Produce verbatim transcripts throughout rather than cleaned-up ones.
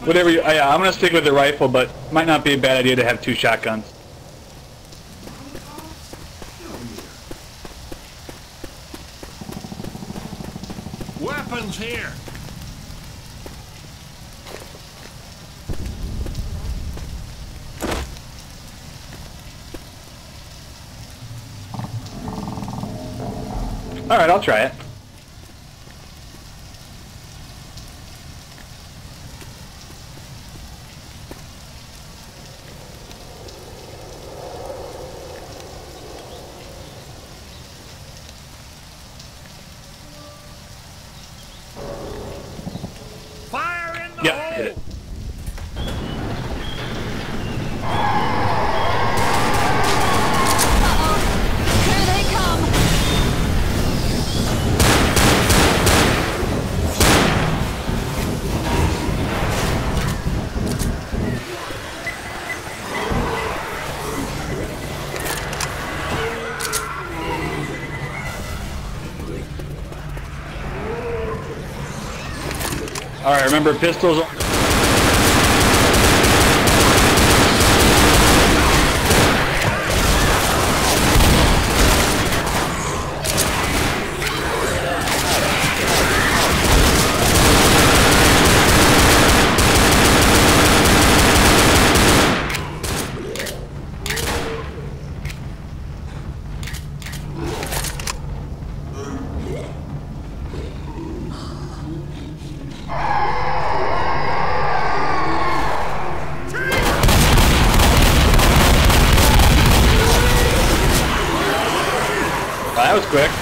Whatever you, yeah, I'm gonna stick with the rifle, but might not be a bad idea to have two shotguns. Weapons here. All right, I'll try it. Yep, hit it. Here they come. All right, remember pistols. That was quick.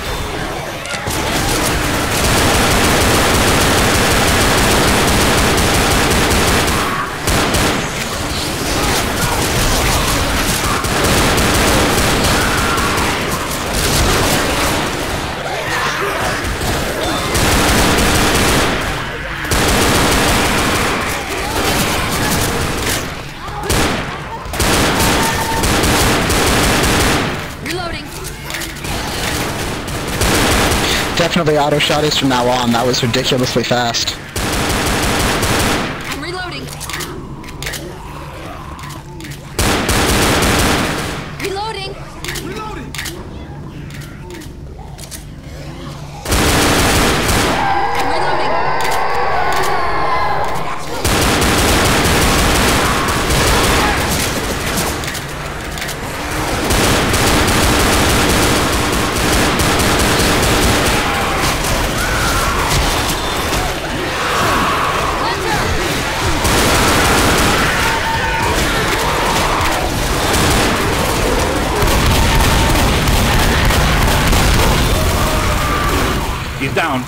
Definitely auto shotties from now on. That was ridiculously fast. I'm reloading. Reloading. Reloading. I'm reloading. He's down.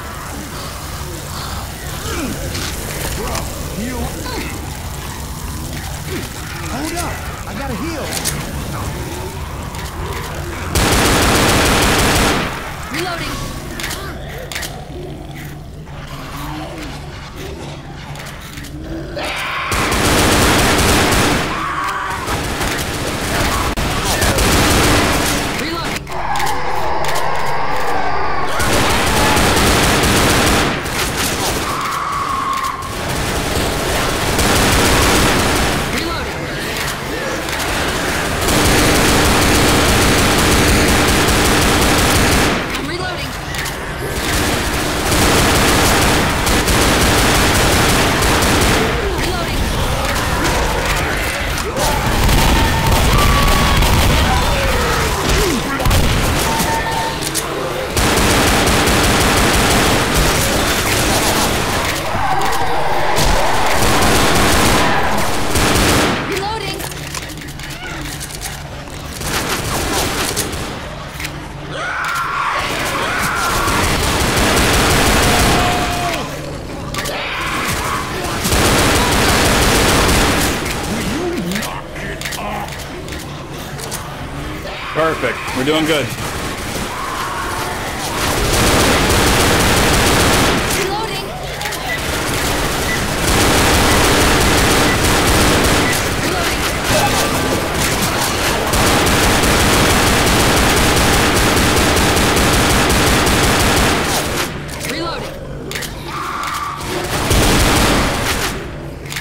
Bro, heal. Hold up. I gotta heal. Reloading. Perfect. We're doing good. Reloading. Reloading.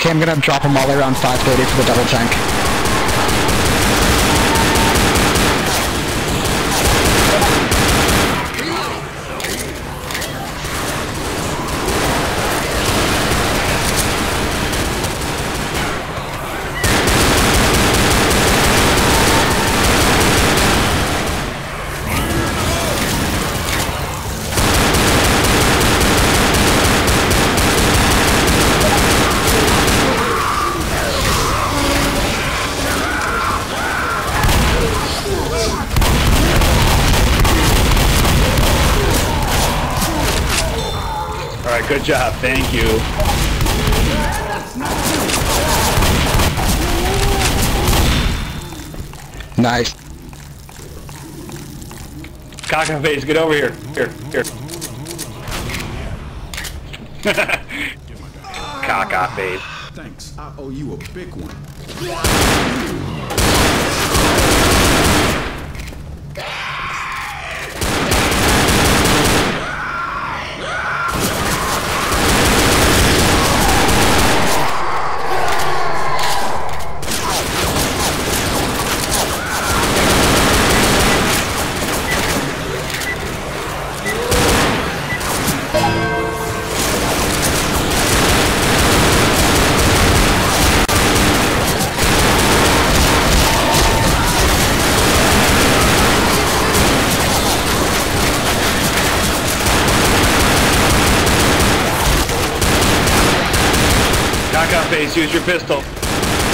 Okay, I'm gonna drop them all the way around five thirty for the double tank. Alright, good job. Thank you. Nice. Caca face, get over here. Here, here. Caca face. Thanks. I owe you a big one. Caca face, use your pistol.